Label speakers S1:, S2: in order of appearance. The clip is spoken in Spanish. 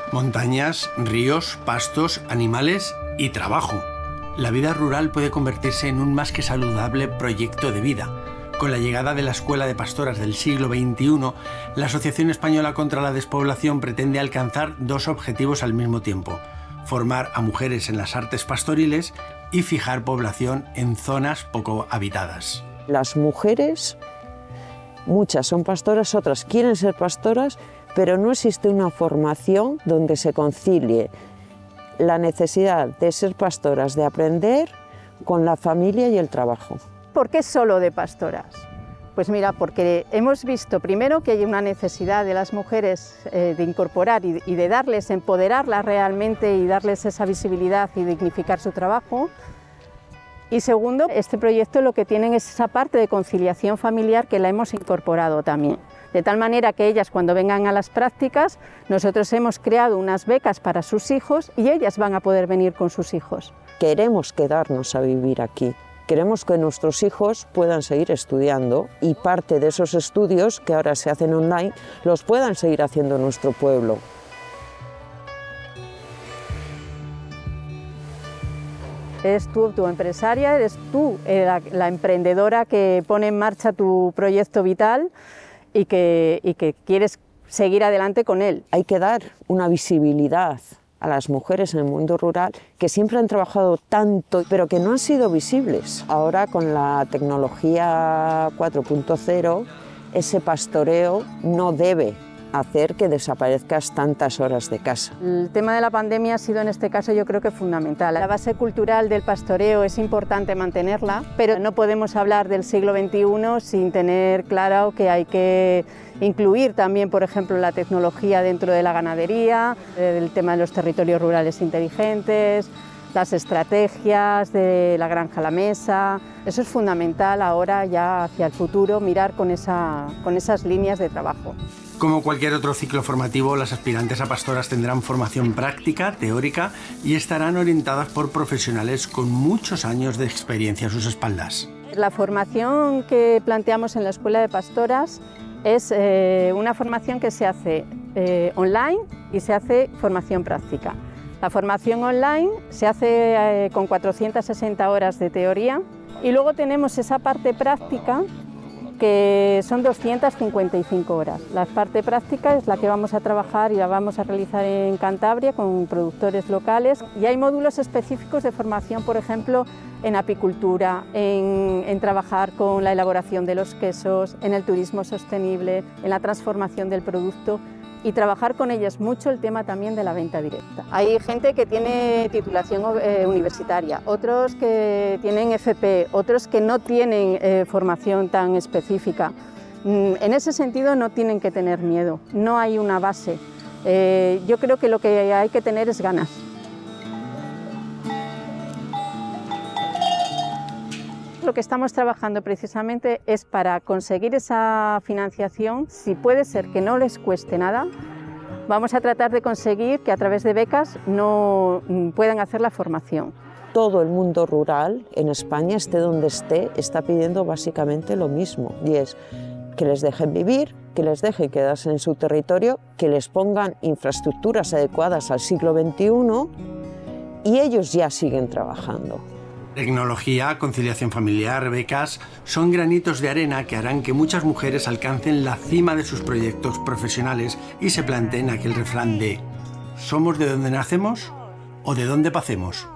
S1: Montañas, ríos, pastos, animales y trabajo. La vida rural puede convertirse en un más que saludable proyecto de vida. Con la llegada de la Escuela de Pastoras del siglo XXI, la Asociación Española contra la Despoblación pretende alcanzar dos objetivos al mismo tiempo: formar a mujeres en las artes pastoriles y fijar población en zonas poco habitadas.
S2: Las mujeres, muchas son pastoras, otras quieren ser pastoras, pero no existe una formación donde se concilie la necesidad de ser pastoras, de aprender, con la familia y el trabajo.
S3: ¿Por qué solo de pastoras? Pues mira, porque hemos visto primero que hay una necesidad de las mujeres de incorporar y de darles, empoderarlas realmente y darles esa visibilidad y dignificar su trabajo. Y segundo, este proyecto lo que tienen es esa parte de conciliación familiar que la hemos incorporado también. De tal manera que ellas, cuando vengan a las prácticas, nosotros hemos creado unas becas para sus hijos y ellas van a poder venir con sus hijos.
S2: Queremos quedarnos a vivir aquí. Queremos que nuestros hijos puedan seguir estudiando y parte de esos estudios que ahora se hacen online los puedan seguir haciendo en nuestro pueblo.
S3: Eres tú tu empresaria, eres tú la emprendedora que pone en marcha tu proyecto vital y que quieres seguir adelante con él.
S2: Hay que dar una visibilidad a las mujeres en el mundo rural que siempre han trabajado tanto, pero que no han sido visibles. Ahora, con la tecnología 4.0, ese pastoreo no debe hacer que desaparezcas tantas horas de casa.
S3: El tema de la pandemia ha sido en este caso yo creo que fundamental. La base cultural del pastoreo es importante mantenerla, pero no podemos hablar del siglo XXI sin tener claro que hay que incluir también, por ejemplo, la tecnología dentro de la ganadería, el tema de los territorios rurales inteligentes, las estrategias de la granja a la mesa. Eso es fundamental ahora, ya hacia el futuro, mirar con esas líneas de trabajo.
S1: Como cualquier otro ciclo formativo, las aspirantes a pastoras tendrán formación práctica, teórica y estarán orientadas por profesionales con muchos años de experiencia a sus espaldas.
S3: La formación que planteamos en la Escuela de Pastoras es una formación que se hace online y se hace formación práctica. La formación online se hace con 460 horas de teoría y luego tenemos esa parte práctica que son 255 horas. La parte práctica es la que vamos a trabajar y la vamos a realizar en Cantabria con productores locales, y hay módulos específicos de formación, por ejemplo, en apicultura, en trabajar con la elaboración de los quesos, en el turismo sostenible, en la transformación del producto, y trabajar con ellas mucho el tema también de la venta directa. Hay gente que tiene titulación universitaria, otros que tienen FP, otros que no tienen formación tan específica. En ese sentido no tienen que tener miedo, no hay una base. Yo creo que lo que hay que tener es ganas. Lo que estamos trabajando precisamente es para conseguir esa financiación, si puede ser que no les cueste nada, vamos a tratar de conseguir que a través de becas no puedan hacer la formación.
S2: Todo el mundo rural en España, esté donde esté, está pidiendo básicamente lo mismo, y es que les dejen vivir, que les dejen quedarse en su territorio, que les pongan infraestructuras adecuadas al siglo XXI y ellos ya siguen trabajando.
S1: Tecnología, conciliación familiar, becas, son granitos de arena que harán que muchas mujeres alcancen la cima de sus proyectos profesionales y se planteen aquel refrán de ¿somos de donde nacemos o de dónde pacemos?